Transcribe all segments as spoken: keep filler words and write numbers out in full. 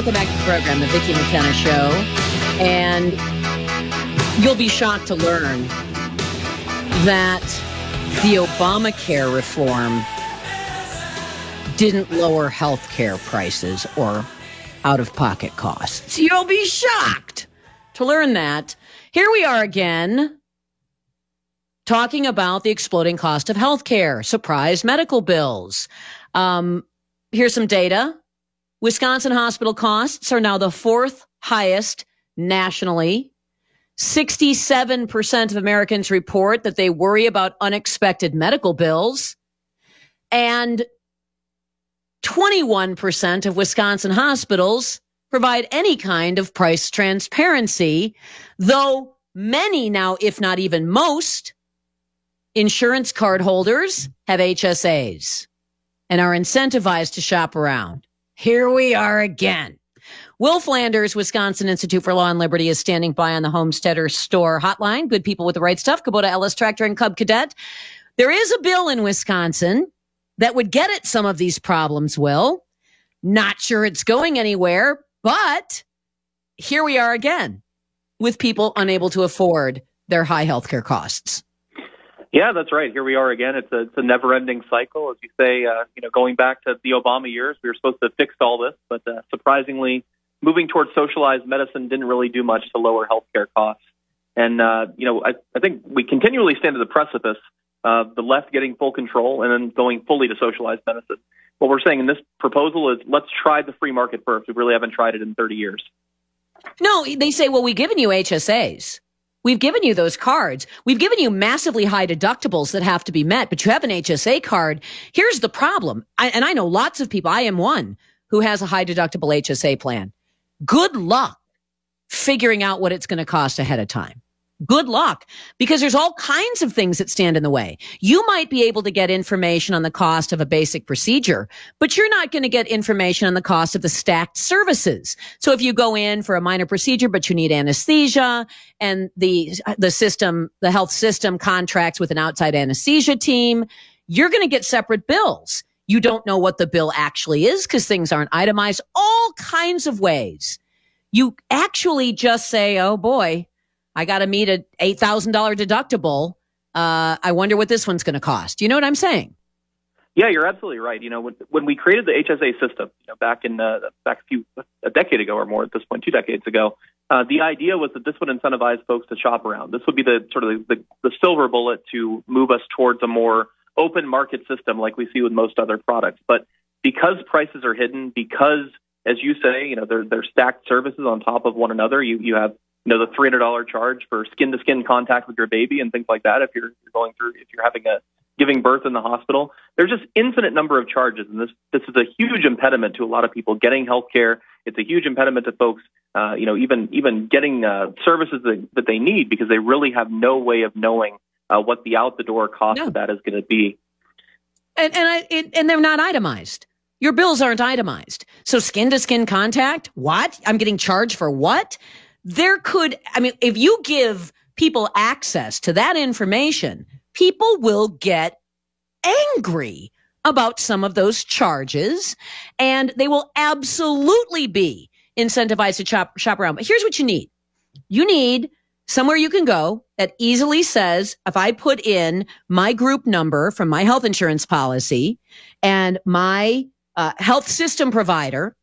Welcome back to the program, The Vicki McKenna Show. And you'll be shocked to learn that the Obamacare reform didn't lower health care prices or out-of-pocket costs. You'll be shocked to learn that. Here we are again, talking about the exploding cost of health care, surprise medical bills. Um, here's some data. Wisconsin hospital costs are now the fourth highest nationally. sixty-seven percent of Americans report that they worry about unexpected medical bills. And twenty-one percent of Wisconsin hospitals provide any kind of price transparency, though many now, if not even most, insurance card holders have H S As and are incentivized to shop around. Here we are again. Will Flanders, Wisconsin Institute for Law and Liberty, is standing by on the Homesteader Store hotline. Good people with the right stuff. Kubota Ellis Tractor and Cub Cadet. There is a bill in Wisconsin that would get at some of these problems, Will. Not sure it's going anywhere, but here we are again with people unable to afford their high healthcare costs. Yeah, that's right. Here we are again. It's a, it's a never-ending cycle. As you say, uh, you know, going back to the Obama years, we were supposed to fix all this, but uh, surprisingly, moving towards socialized medicine didn't really do much to lower healthcare costs. And, uh, you know, I, I think we continually stand at the precipice of the left getting full control and then going fully to socialized medicine. What we're saying in this proposal is let's try the free market first. We really haven't tried it in thirty years. No, they say, well, we've given you H S As. We've given you those cards. We've given you massively high deductibles that have to be met, but you have an H S A card. Here's the problem. I, and I know lots of people. I am one who has a high deductible H S A plan. Good luck figuring out what it's going to cost ahead of time. Good luck, because there's all kinds of things that stand in the way. You might be able to get information on the cost of a basic procedure, but you're not going to get information on the cost of the stacked services. So if you go in for a minor procedure, but you need anesthesia and the, the system, the health system contracts with an outside anesthesia team, you're going to get separate bills. You don't know what the bill actually is because things aren't itemized. All kinds of ways. You actually just say, oh boy, I got to meet an eight thousand dollars deductible. Uh, I wonder what this one's going to cost. You know what I'm saying? Yeah, you're absolutely right. You know, when, when we created the H S A system, you know, back in uh, back a few a decade ago or more at this point, two decades ago, uh, the idea was that this would incentivize folks to shop around. This would be the sort of the, the silver bullet to move us towards a more open market system like we see with most other products. But because prices are hidden, because, as you say, you know, they're, they're stacked services on top of one another, you, you have you know, the three hundred dollars charge for skin-to-skin contact with your baby and things like that if you're, you're going through, if you're having a, giving birth in the hospital. There's just infinite number of charges, and this this is a huge impediment to a lot of people getting health care. It's a huge impediment to folks, uh, you know, even even getting uh, services that, that they need because they really have no way of knowing uh, what the out-the-door cost No. of that is going to be. And and I it, and they're not itemized. Your bills aren't itemized. So skin-to-skin contact, what? I'm getting charged for what? There could, I mean, if you give people access to that information, people will get angry about some of those charges, and they will absolutely be incentivized to shop, shop around. But here's what you need. You need somewhere you can go that easily says, if I put in my group number from my health insurance policy and my uh, health system provider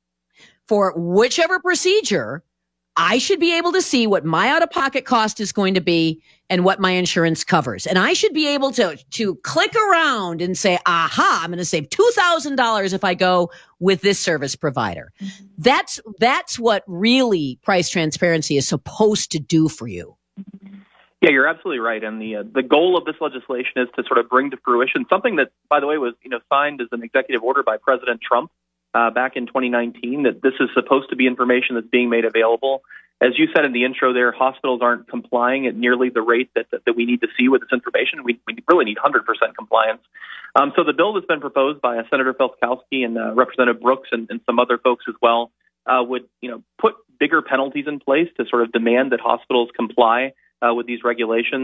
for whichever procedure, I should be able to see what my out-of-pocket cost is going to be and what my insurance covers. And I should be able to, to click around and say, aha, I'm going to save two thousand dollars if I go with this service provider. Mm-hmm. That's, that's what really price transparency is supposed to do for you. Yeah, you're absolutely right. And the uh, the goal of this legislation is to sort of bring to fruition something that, by the way, was you know signed as an executive order by President Trump Uh, back in twenty nineteen, that this is supposed to be information that's being made available. As you said in the intro there, hospitals aren't complying at nearly the rate that, that, that we need to see with this information. We, we really need one hundred percent compliance. Um, so the bill that's been proposed by uh, Senator Felskowski and uh, Representative Brooks and, and some other folks as well uh, would you know put bigger penalties in place to sort of demand that hospitals comply uh, with these regulations.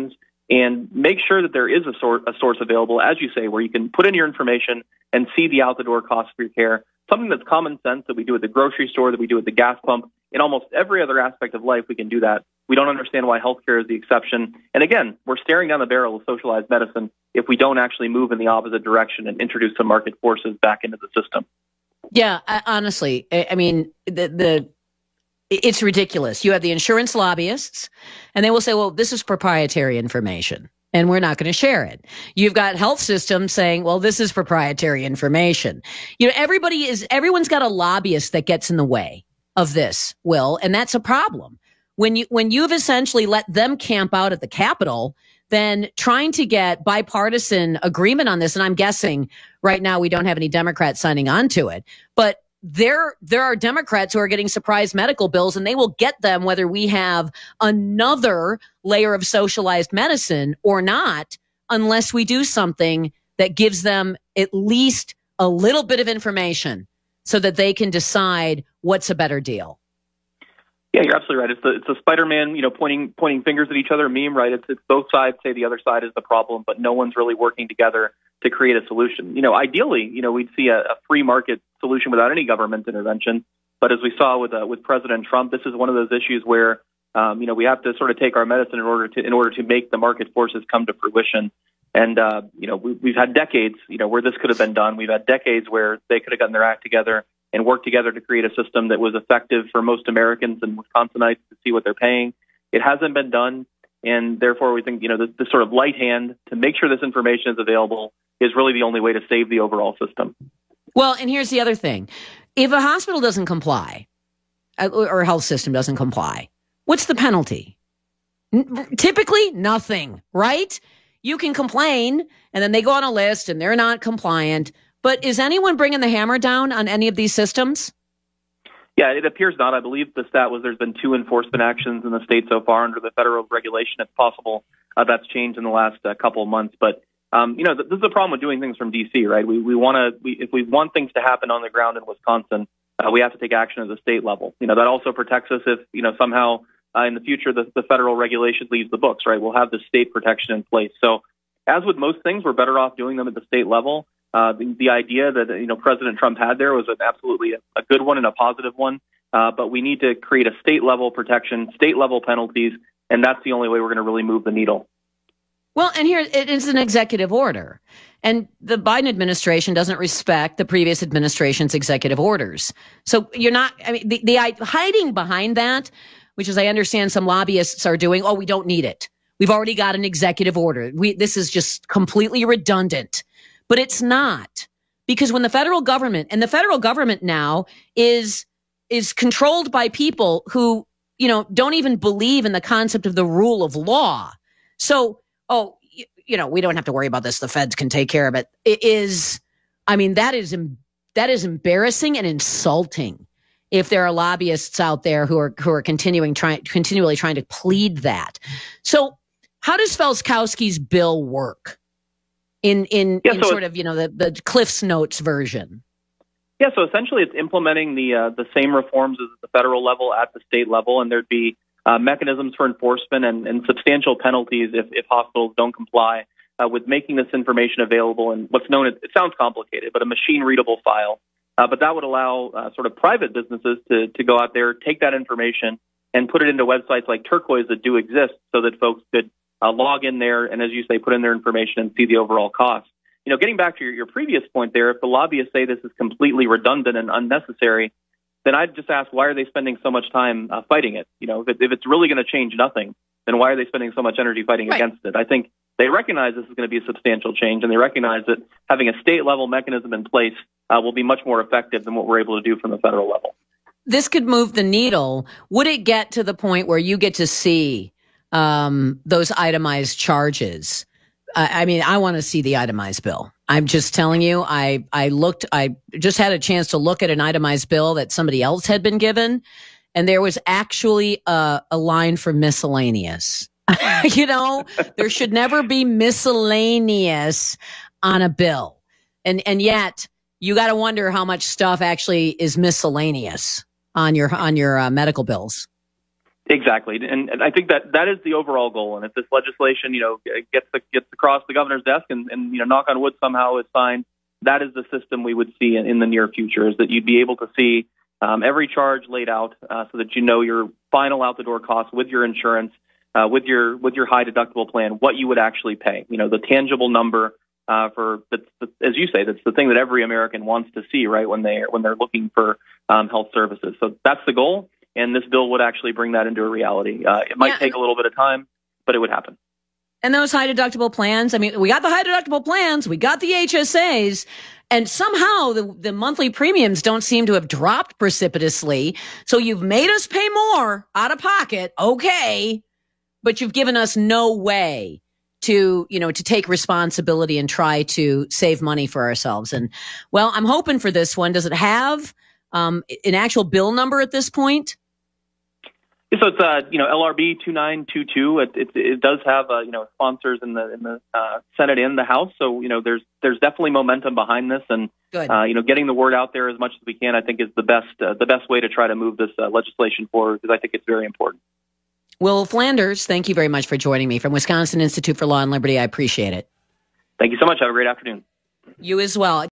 and make sure that there is a, sor- a source available, as you say, where you can put in your information and see the out-the-door cost for your care. Something that's common sense that we do at the grocery store, that we do at the gas pump. In almost every other aspect of life, we can do that. We don't understand why healthcare is the exception. And again, we're staring down the barrel of socialized medicine if we don't actually move in the opposite direction and introduce some market forces back into the system. Yeah, I, honestly, I, I mean, the the it's ridiculous. You have the insurance lobbyists, and they will say, well, this is proprietary information, and we're not going to share it. You've got health systems saying, well, this is proprietary information. You know, everybody is, everyone's got a lobbyist that gets in the way of this, Will, and that's a problem. When you, when you've essentially let them camp out at the Capitol, then trying to get bipartisan agreement on this, and I'm guessing right now we don't have any Democrats signing on to it, but there, there are Democrats who are getting surprise medical bills, and they will get them whether we have another layer of socialized medicine or not, unless we do something that gives them at least a little bit of information so that they can decide what's a better deal. Yeah, you're absolutely right. It's the it's a Spider-Man, you know, pointing pointing fingers at each other meme, right? It's it's both sides say the other side is the problem, but no one's really working together to create a solution. You know, ideally, you know, we'd see a, a free market solution without any government intervention. But as we saw with uh, with President Trump, this is one of those issues where um, you know we have to sort of take our medicine in order to in order to make the market forces come to fruition. And uh, you know, we, we've had decades, you know, where this could have been done. We've had decades where they could have gotten their act together and work together to create a system that was effective for most Americans and Wisconsinites to see what they're paying. It hasn't been done, and therefore we think, you know, this, this sort of light hand to make sure this information is available is really the only way to save the overall system. Well, and here's the other thing. If a hospital doesn't comply or a health system doesn't comply, what's the penalty? N- typically, nothing, right? You can complain, and then they go on a list, and they're not compliant. But is anyone bringing the hammer down on any of these systems? Yeah, it appears not. I believe the stat was there's been two enforcement actions in the state so far under the federal regulation. It's possible uh, that's changed in the last uh, couple of months. But, um, you know, th- this is the problem with doing things from D C, right? We we want to, we, if we want things to happen on the ground in Wisconsin, uh, we have to take action at the state level. You know, that also protects us if, you know, somehow uh, in the future the, the federal regulation leaves the books, right? We'll have the state protection in place. So as with most things, we're better off doing them at the state level. Uh, the, the idea that, you know, President Trump had there was an absolutely a, a good one and a positive one. Uh, but we need to create a state level protection, state level penalties, and that's the only way we're going to really move the needle. Well, and here it is an executive order, and the Biden administration doesn't respect the previous administration's executive orders. So you're not, I mean, the, the hiding behind that, which is I understand some lobbyists are doing, oh, we don't need it. We've already got an executive order. We, this is just completely redundant. But it's not, because when the federal government, and the federal government now is is controlled by people who, you know, don't even believe in the concept of the rule of law. So, oh, you, you know, we don't have to worry about this. The feds can take care of it. It is, I mean, that is that is embarrassing and insulting. If there are lobbyists out there who are who are continuing trying continually trying to plead that. So, how does Felskowski's bill work? In in, yeah, in so sort of, you know, the, the Cliff's Notes version. Yeah, so essentially it's implementing the uh, the same reforms as the federal level at the state level, and there'd be uh, mechanisms for enforcement and, and substantial penalties if, if hospitals don't comply uh, with making this information available in what's known as, it sounds complicated, but a machine-readable file. Uh, but that would allow uh, sort of private businesses to, to go out there, take that information, and put it into websites like Turquoise that do exist so that folks could Uh, log in there and, as you say, put in their information and see the overall cost. You know, getting back to your, your previous point there, if the lobbyists say this is completely redundant and unnecessary, then I'd just ask, why are they spending so much time uh, fighting it? You know, if, it, if it's really going to change nothing, then why are they spending so much energy fighting right. against it? I think they recognize this is going to be a substantial change, and they recognize that having a state-level mechanism in place uh, will be much more effective than what we're able to do from the federal level. This could move the needle. Would it get to the point where you get to see um, those itemized charges? I, I mean, I want to see the itemized bill. I'm just telling you, I, I looked, I just had a chance to look at an itemized bill that somebody else had been given, and there was actually a, a line for miscellaneous. You know, there should never be miscellaneous on a bill. And, and yet you got to wonder how much stuff actually is miscellaneous on your, on your uh, medical bills. Exactly, and, and I think that that is the overall goal. And if this legislation, you know, gets gets across the governor's desk, and, and you know, knock on wood, somehow is signed, that is the system we would see in, in the near future. Is that you'd be able to see um, every charge laid out, uh, so that you know your final out the door cost with your insurance, uh, with your with your high deductible plan, what you would actually pay. You know, the tangible number uh, for that's, that's, as you say, that's the thing that every American wants to see, right? When they when they're looking for um, health services. So that's the goal. And this bill would actually bring that into a reality. Uh, it might yeah. take a little bit of time, but it would happen. And those high deductible plans, I mean, we got the high deductible plans, we got the H S As, and somehow the, the monthly premiums don't seem to have dropped precipitously. So you've made us pay more out of pocket, okay, but you've given us no way to, you know, to take responsibility and try to save money for ourselves. And, well, I'm hoping for this one. Does it have um, an actual bill number at this point? So it's uh, you know L R B two nine two two. It, it it does have uh, you know sponsors in the in the uh, Senate and the House. So you know there's there's definitely momentum behind this, and uh, you know getting the word out there as much as we can, I think, is the best uh, the best way to try to move this uh, legislation forward, because I think it's very important. Will Flanders, thank you very much for joining me from Wisconsin Institute for Law and Liberty. I appreciate it. Thank you so much. Have a great afternoon. You as well.